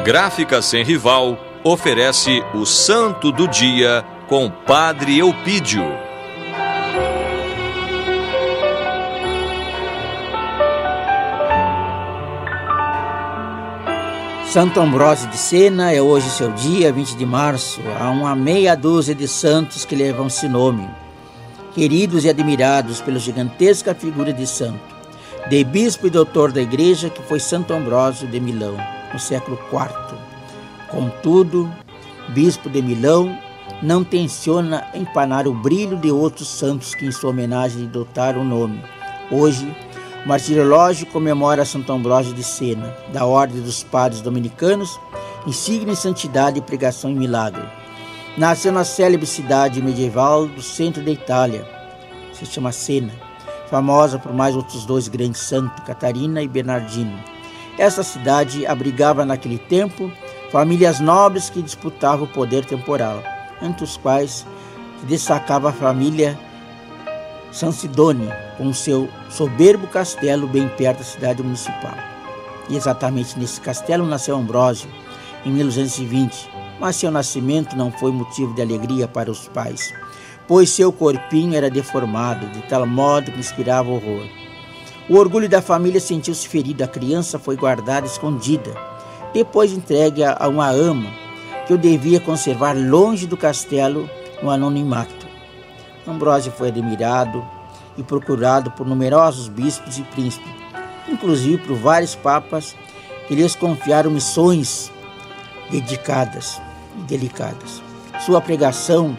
Gráfica Sem Rival oferece o Santo do Dia com Padre Eupídio. Santo Ambrósio de Sena é hoje seu dia, 20 de março. Há uma meia dúzia de santos que levam esse nome, queridos e admirados pela gigantesca figura de santo, de bispo e doutor da igreja, que foi Santo Ambrósio de Milão, no século IV. Contudo, bispo de Milão não tenciona empanar o brilho de outros santos que em sua homenagem lhe dotaram o nome. Hoje, o martirológio comemora Santo Ambrósio de Sena, da Ordem dos Padres Dominicanos, insígnia em santidade e pregação em milagre. Nasceu na célebre cidade medieval do centro da Itália, se chama Sena, famosa por mais outros dois grandes santos, Catarina e Bernardino. Essa cidade abrigava naquele tempo famílias nobres que disputavam o poder temporal, entre os quais se destacava a família Sansidoni, com seu soberbo castelo bem perto da cidade municipal. E exatamente nesse castelo nasceu Ambrósio, em 1220, mas seu nascimento não foi motivo de alegria para os pais, pois seu corpinho era deformado, de tal modo que inspirava horror. O orgulho da família sentiu-se ferido, a criança foi guardada escondida, depois entregue a uma ama, que o devia conservar longe do castelo no anonimato. Ambrósio foi admirado e procurado por numerosos bispos e príncipes, inclusive por vários papas que lhes confiaram missões dedicadas e delicadas. Sua pregação,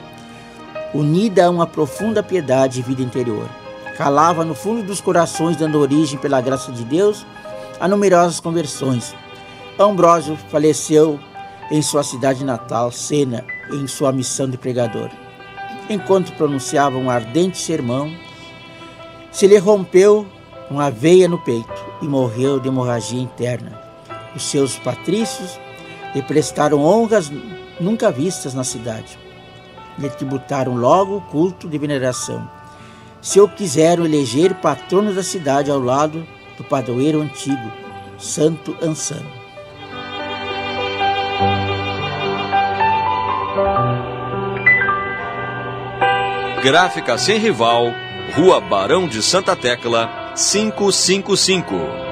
unida a uma profunda piedade e vida interior, calava no fundo dos corações, dando origem, pela graça de Deus, a numerosas conversões. Ambrósio faleceu em sua cidade natal, Sena, em sua missão de pregador. Enquanto pronunciava um ardente sermão, se lhe rompeu uma veia no peito e morreu de hemorragia interna. Os seus patrícios lhe prestaram honras nunca vistas na cidade. Lhe tributaram logo o culto de veneração. Se o quiseram eleger patrono da cidade ao lado do padroeiro antigo, Santo Ansano. Gráfica Sem Rival, Rua Barão de Santa Tecla, 555.